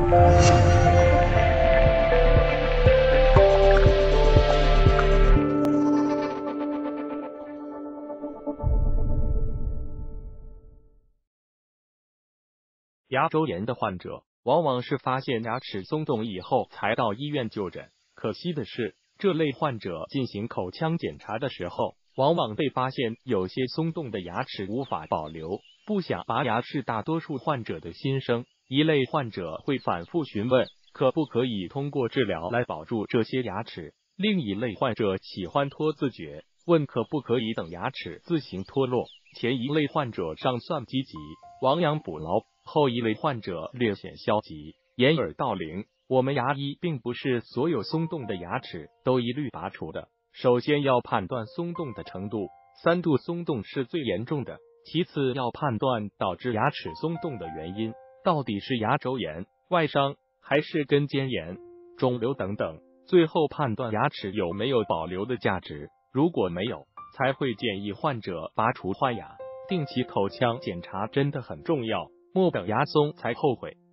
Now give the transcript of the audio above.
牙周炎的患者往往是发现牙齿松动以后才到医院就诊，可惜的是，这类患者进行口腔检查的时候，往往被发现有些松动的牙齿无法保留。不想拔牙是大多数患者的心声，一类患者会反复询问可不可以通过治疗来保住这些牙齿，另一类患者喜欢拖自觉，问可不可以等牙齿自行脱落。前一类患者尚算积极，亡羊补牢，后一类患者略显消极，掩耳盗铃。我们牙医并不是所有松动的牙齿都一律拔除的，首先要判断松动的程度，3度松动是最严重的，其次要判断导致牙齿松动的原因，到底是牙周炎、外伤还是根尖炎、肿瘤等等，最后判断牙齿有没有保留的价值，如果没有，才会建议患者拔除换牙。定期口腔检查真的很重要，莫等牙松才后悔。